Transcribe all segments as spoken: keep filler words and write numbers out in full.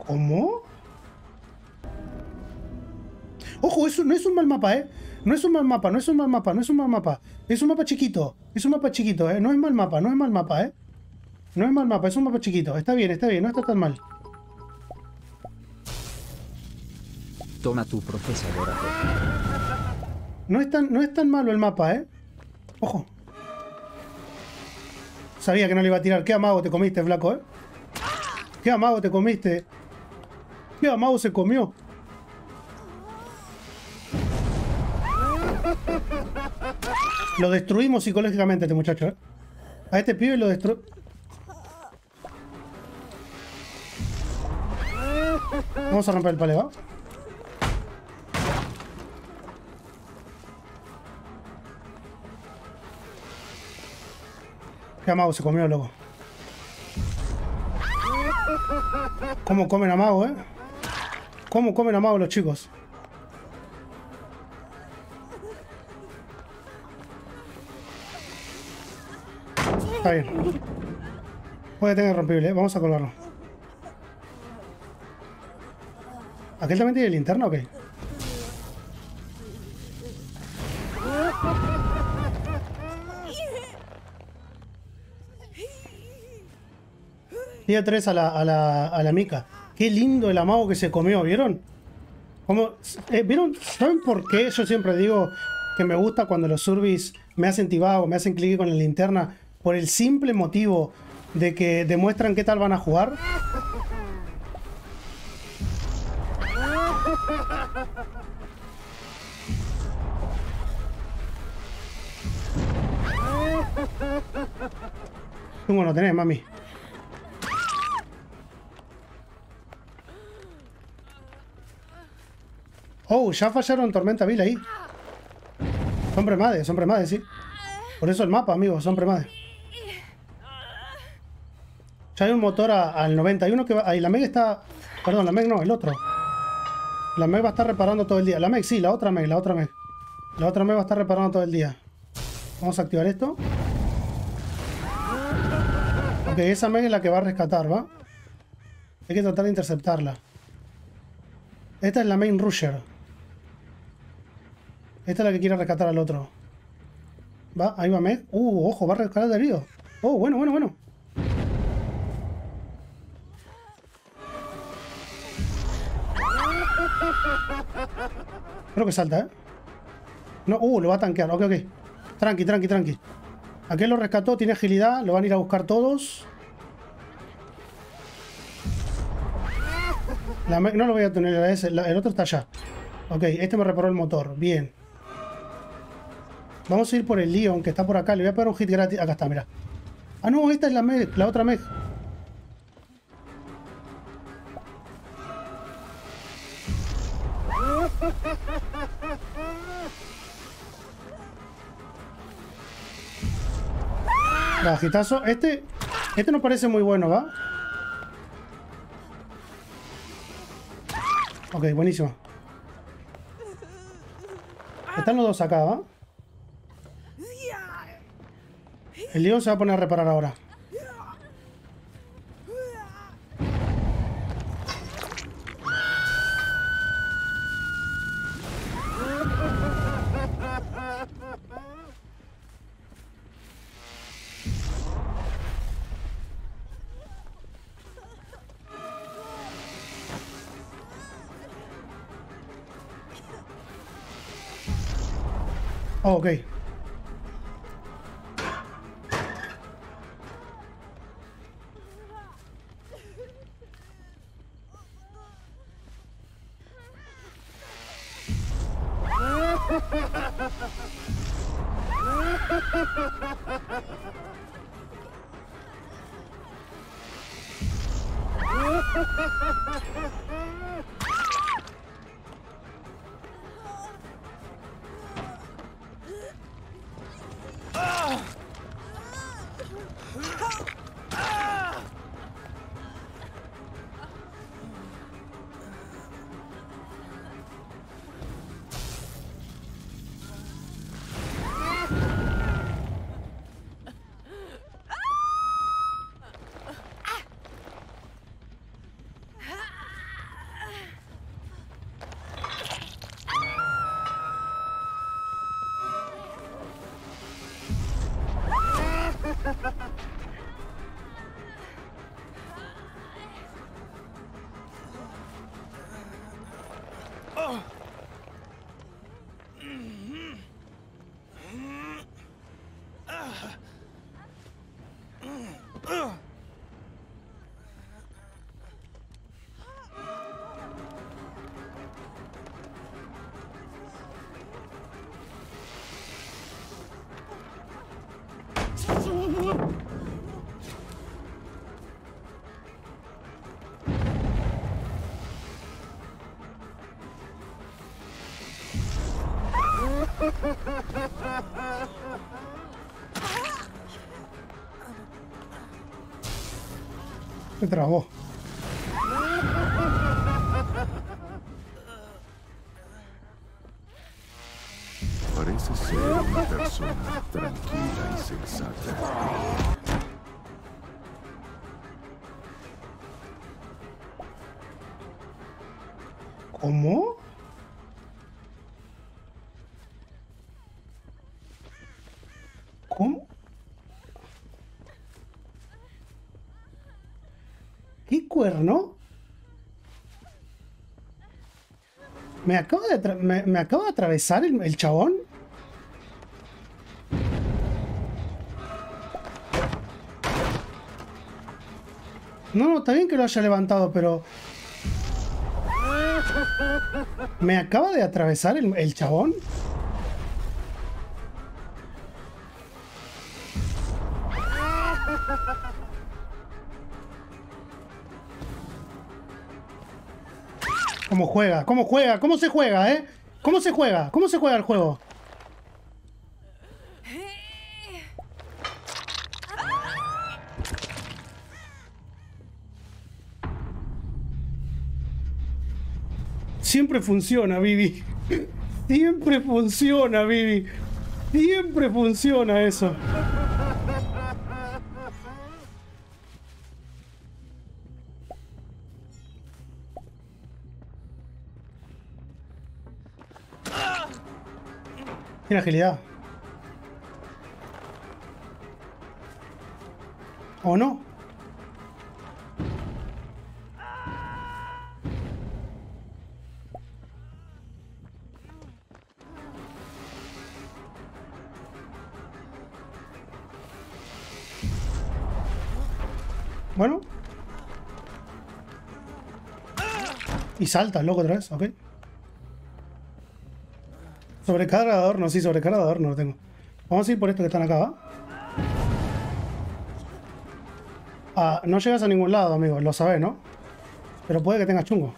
¿Cómo? Ojo, eso no es un mal mapa, ¿eh? No es un mal mapa, no es un mal mapa, no es un mal mapa. Es un mapa chiquito, es un mapa chiquito, ¿eh? No es mal mapa, no es mal mapa, ¿eh? No es mal mapa, es un mapa chiquito. Está bien, está bien, no está tan mal. Toma tu procesador. No es tan, no es tan malo el mapa, ¿eh? Ojo. Sabía que no le iba a tirar. Qué amago te comiste, flaco, ¿eh? Qué amago te comiste. Qué amago se comió. Lo destruimos psicológicamente este muchacho, ¿eh? A este pibe lo destruimos. Vamos a romper el paleo, ¿va? Qué amago se comió, loco. ¿Cómo comen amago, eh? ¿Cómo comen amago los chicos? Está bien. Puede tener rompible, ¿eh? Vamos a colgarlo. ¿Aquel también tiene linterna o qué? Día tres a la, a la, a la mica. Qué lindo el amago que se comió, ¿vieron? Como, eh, ¿vieron? ¿Saben por qué? Yo siempre digo que me gusta cuando los surbis me hacen tibago, me hacen clic con la linterna. Por el simple motivo de que demuestran qué tal van a jugar. ¿Cómo no tenés, mami? Oh, ya fallaron Tormenta Vil ahí. Son premades, son premades, sí. Por eso el mapa, amigos, son premades. Ya hay un motor a, al noventa y uno que va... Ahí la Meg está... Perdón, la Meg no, el otro. La Meg va a estar reparando todo el día. La Meg, sí, la otra Meg, la otra Meg. La otra Meg va a estar reparando todo el día. Vamos a activar esto. Ok, esa Meg es la que va a rescatar, ¿va? Hay que tratar de interceptarla. Esta es la main rusher. Esta es la que quiere rescatar al otro. Va, ahí va Meg. Uh, ojo, va a rescatar al herido. Oh, bueno, bueno, bueno. Creo que salta, ¿eh? No, uh, lo va a tanquear. Ok, ok. Tranqui, tranqui, tranqui. Aquel lo rescató, tiene agilidad. Lo van a ir a buscar todos. La Meg, no lo voy a tener a ese. La, el otro está allá. Ok, este me reparó el motor. Bien. Vamos a ir por el Leon, que está por acá. Le voy a pegar un hit gratis. Acá está, mira. Ah, no, esta es la Meg, la otra Meg. Bajitazo. Este, este no parece muy bueno, ¿va? Ok, buenísimo. Están los dos acá, ¿va? El Leon se va a poner a reparar ahora. Oh, ok. Se trabó. Parece ser una persona tranquila y sensata. ¿Cómo? ¿Cómo? ¿Qué cuerno? ¿Me acaba de, atra- me, me acaba de atravesar el, el chabón? No, no, está bien que lo haya levantado, pero... ¿Me acaba de atravesar el, el chabón? ¿Cómo juega? ¿Cómo juega? ¿Cómo se juega, eh? ¿Cómo se juega? ¿Cómo se juega el juego? Siempre funciona, Vivi. Siempre funciona, Vivi. Siempre funciona eso. Tiene agilidad. ¿O no? Bueno. Y salta, loco, otra vez, ok. Sobrecarga de adorno, sí, sobrecarga de adorno lo tengo. Vamos a ir por estos que están acá, ¿va? Ah, no llegas a ningún lado, amigo, lo sabés, ¿no? Pero puede que tengas chungo.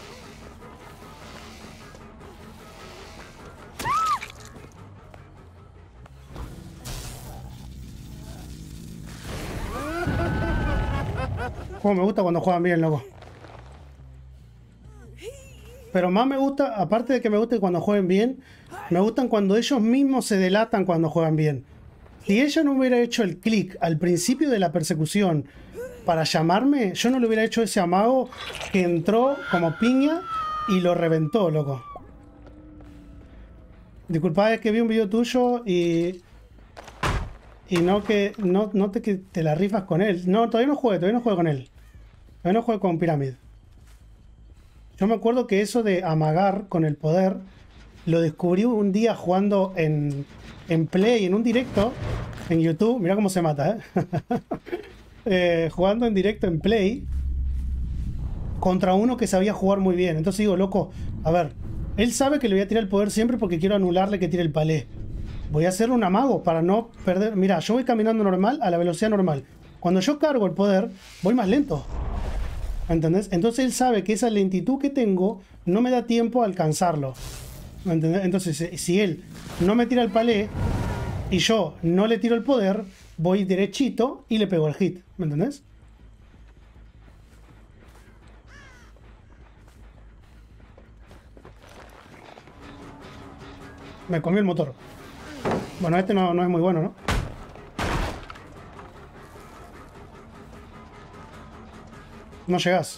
Como me gusta cuando juegan bien, loco. Pero más me gusta, aparte de que me guste cuando jueguen bien, me gustan cuando ellos mismos se delatan cuando juegan bien. Si ella no hubiera hecho el clic al principio de la persecución para llamarme, yo no le hubiera hecho ese amago que entró como piña y lo reventó, loco. Disculpa, es que vi un video tuyo y... Y no que no, no te, que te la rifas con él. No, todavía no juego, todavía no juego con él. Todavía no juego con Pyramid. Yo me acuerdo que eso de amagar con el poder lo descubrí un día jugando en, en Play, en un directo, en YouTube. Mira cómo se mata, ¿eh? eh jugando en directo en Play contra uno que sabía jugar muy bien. Entonces digo, loco, a ver, él sabe que le voy a tirar el poder siempre porque quiero anularle que tire el palé. Voy a hacerle un amago para no perder. Mira, yo voy caminando normal a la velocidad normal. Cuando yo cargo el poder, voy más lento. ¿Entendés? Entonces él sabe que esa lentitud que tengo no me da tiempo a alcanzarlo. ¿Entendés? Entonces, si él no me tira el palé y yo no le tiro el poder, voy derechito y le pego el hit. ¿Me entendés? Me comió el motor. Bueno, este no, no es muy bueno, ¿no? No llegas.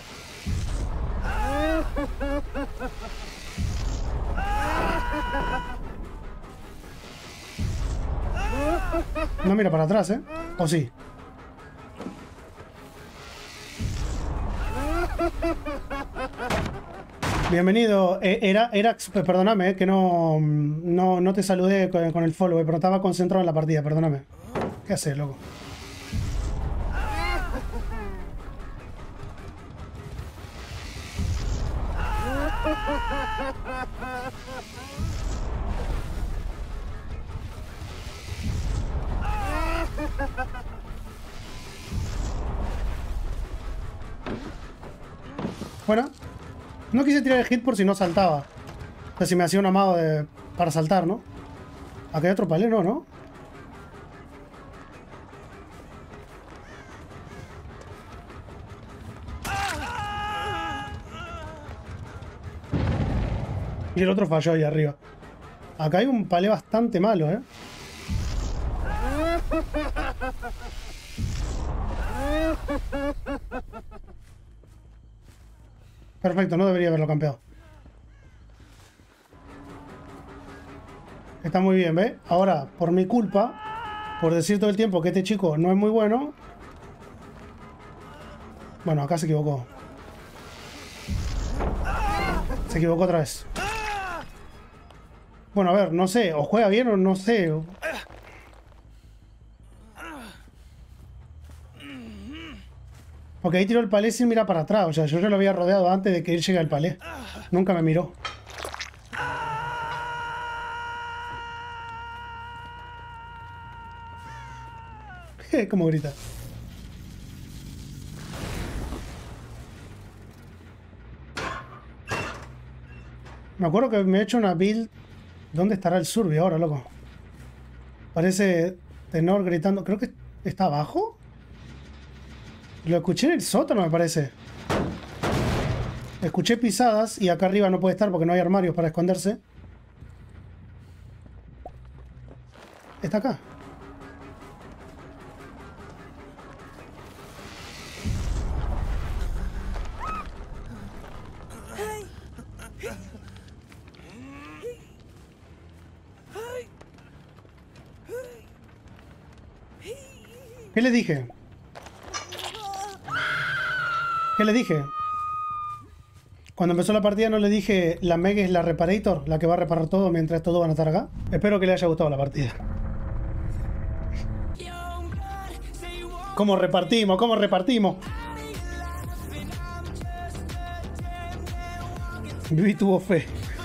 No mira para atrás, ¿eh? ¿O sí? Bienvenido. Eh, era, era, perdóname, eh, que no, no, no te saludé con, con el follow, eh, pero estaba concentrado en la partida, perdóname. ¿Qué haces, loco? Bueno, no quise tirar el hit por si no saltaba. O sea, si me hacía un amago de... para saltar, ¿no? Acá hay otro palé, no, ¿no? Y el otro falló ahí arriba. Acá hay un palé bastante malo, ¿eh? Perfecto, no debería haberlo campeado. Está muy bien, ¿ves? Ahora, por mi culpa, por decir todo el tiempo que este chico no es muy bueno... Bueno, acá se equivocó. Se equivocó otra vez. Bueno, a ver, no sé, o juega bien o no sé. Porque ahí tiró el palé sin mirar para atrás. O sea, yo ya lo había rodeado antes de que él llegue al palé. Nunca me miró. ¿Cómo grita? Me acuerdo que me he hecho una build. ¿Dónde estará el Surby ahora, loco? Parece Tenor gritando. Creo que está abajo. Lo escuché en el sótano, me parece. Escuché pisadas y acá arriba no puede estar porque no hay armarios para esconderse. Está acá. ¿Qué le dije? ¿Qué le dije? Cuando empezó la partida no le dije la Meg es la Reparator, la que va a reparar todo mientras todos van a estar acá. Espero que le haya gustado la partida. ¿Cómo repartimos? ¿Cómo repartimos? Vivi tuvo fe.